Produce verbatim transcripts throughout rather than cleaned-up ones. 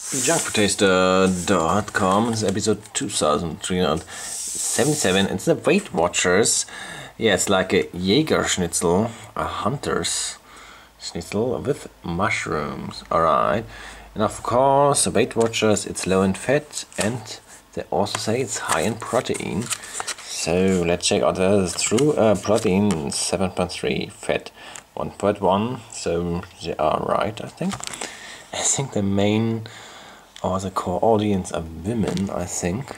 junk food taster dot com. This is episode two thousand three hundred seventy-seven. It's the Weight Watchers. Yeah, it's like a Jäger Schnitzel, a hunter's schnitzel with mushrooms. Alright. And of course, the Weight Watchers, it's low in fat and they also say it's high in protein. So let's check out that is true. Uh, protein seven point three, fat one point one. So they are right, I think. I think the main or the core audience are women, I think.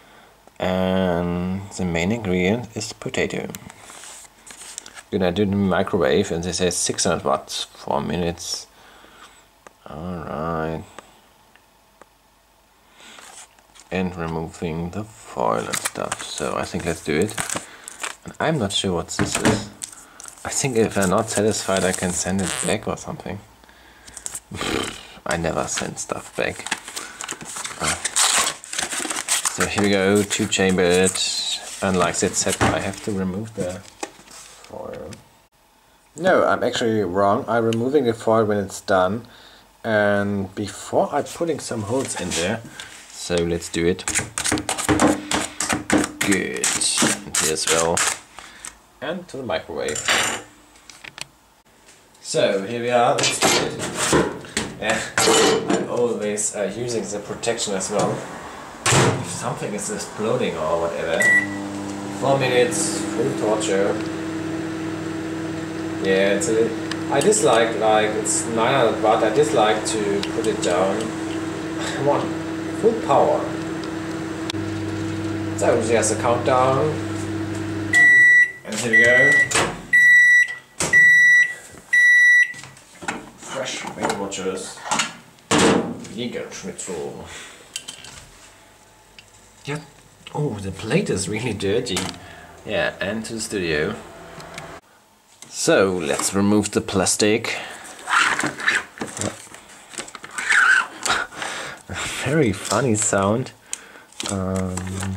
And the main ingredient is potato. Then I do it in the microwave and they say six hundred watts, four minutes. Alright. And removing the foil and stuff. So I think let's do it. And I'm not sure what this is. I think if I'm not satisfied I can send it back or something. I never send stuff back. Uh, so here we go, two chambered. And like that said, I have to remove the foil. No, I'm actually wrong. I'm removing the foil when it's done. And before I'm putting some holes in there. So let's do it. Good. And here as well. And to the microwave. So here we are. Let's do it. Yeah, I'm always uh, using the protection as well. If something is exploding or whatever. Four minutes, full torture. Yeah, it's a, I dislike, like, it's nine hundred watt, I dislike to put it down. I want full power. So there's a countdown. And here we go. Fresh Weight Watchers. Jäger Schnitzel. Yeah. Oh, the plate is really dirty. Yeah, and to the studio. So let's remove the plastic. Very funny sound. Um,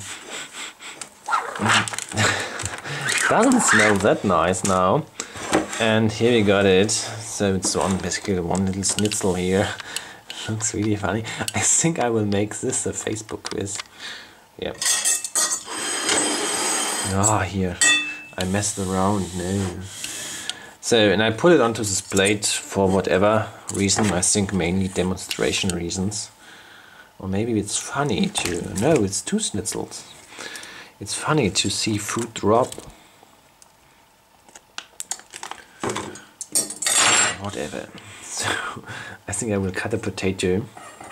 doesn't smell that nice now. And here we got it. So it's one basically one little schnitzel here. Looks really funny. I think I will make this a Facebook quiz. Yep. Ah, here. I messed around. No. So, and I put it onto this plate for whatever reason. I think mainly demonstration reasons. Or maybe it's funny to... No, it's two schnitzels. It's funny to see food drop. Whatever. So, I think I will cut a potato.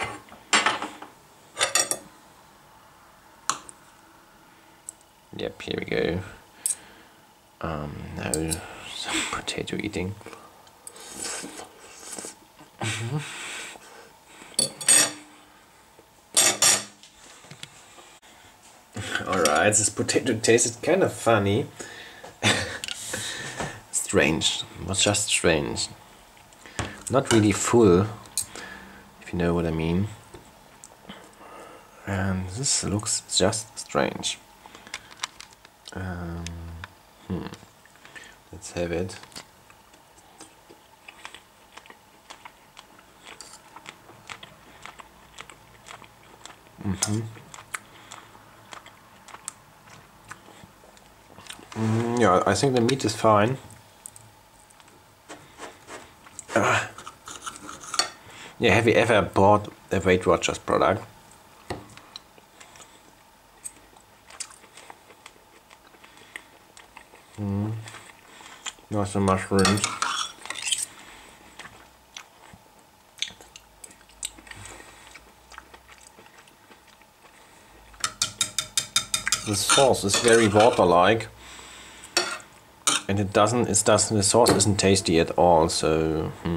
Yep, here we go. Um, now some potato eating. Alright, this potato tasted kind of funny. Strange. It was just strange. Not really full, if you know what I mean. And this looks just strange. Um, hmm. Let's have it. Mm-hmm. Mm, yeah, I think the meat is fine. Uh, yeah, have you ever bought a Weight Watchers product? Mm. Nice and mushrooms. The sauce is very water-like, and it doesn't. It doesn't. The sauce isn't tasty at all. So. Hmm.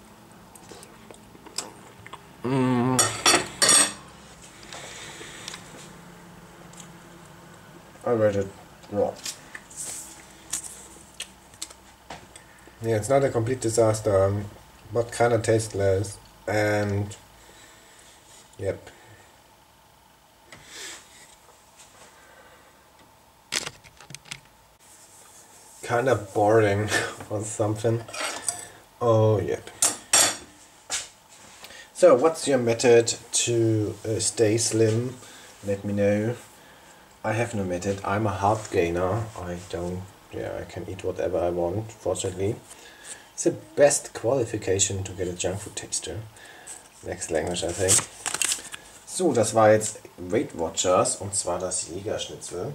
Mm. I rate it raw. Yeah, it's not a complete disaster, um, but kind of tasteless, and yep. Kind of boring or something. Oh, yep. So, what's your method to uh, stay slim? Let me know. I have no method. I'm a hard gainer. I don't, yeah, I can eat whatever I want, fortunately. It's the best qualification to get a junk food taster. Next language, I think. So, das war jetzt Weight Watchers und zwar das Jägerschnitzel.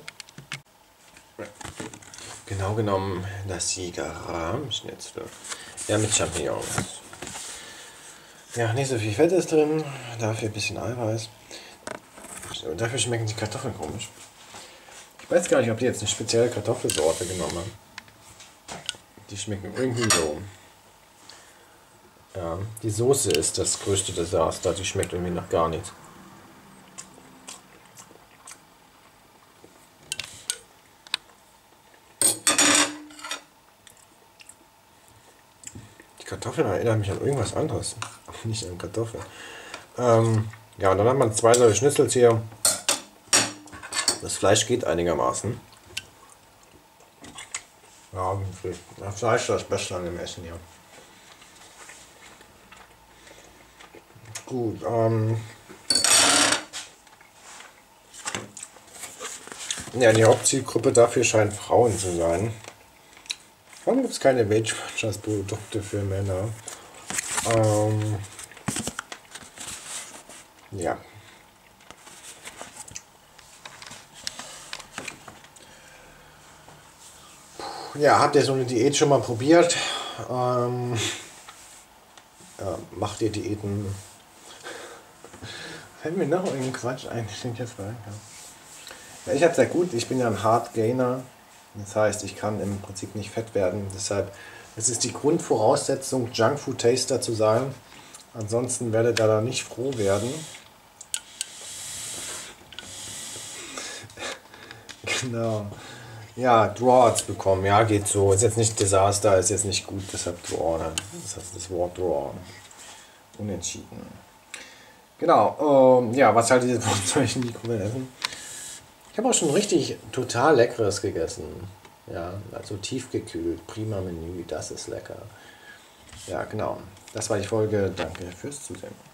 Genau genommen das Jägerrahmschnitzel. Ja, mit Champignons. Ja, nicht so viel Fett ist drin, dafür ein bisschen Eiweiß. Dafür schmecken die Kartoffeln komisch. Ich weiß gar nicht, ob die jetzt eine spezielle Kartoffelsorte genommen haben. Die schmecken irgendwie so. Ja, die Soße ist das größte Desaster, die schmeckt irgendwie noch gar nichts. Die Kartoffeln erinnern mich an irgendwas anderes, nicht an Kartoffeln. Ähm, ja, und dann hat man zwei solche Schnitzels hier. Das Fleisch geht einigermaßen. Ja, das Fleisch ist das Beste an dem Essen hier. Gut, ähm. Ja, die Hauptzielgruppe dafür scheint Frauen zu sein. Warum gibt es keine Weight Watchers Produkte für Männer? Ähm. Ja. Ja, habt ihr so eine Diät schon mal probiert? Ähm, ja, macht ihr Diäten? Fällt mir noch irgendein Quatsch ein, den ich jetzt rein kann. Ja, ich habe sehr gut, ich bin ja ein Hard Gainer. Das heißt, ich kann im Prinzip nicht fett werden. Deshalb es ist die Grundvoraussetzung, Junkfood Taster zu sein. Ansonsten werdet ihr da nicht froh werden. Genau. Ja, Draw bekommen, ja, geht so. Ist jetzt nicht Desaster, ist jetzt nicht gut, deshalb Draw. Ne? Das heißt das Wort Draw. Unentschieden. Genau, ähm, ja, was haltet ihr von solchen Mikrowellen? Ich habe auch schon richtig total Leckeres gegessen. Ja, also tiefgekühlt, prima Menü, das ist lecker. Ja, genau. Das war die Folge. Danke fürs Zusehen.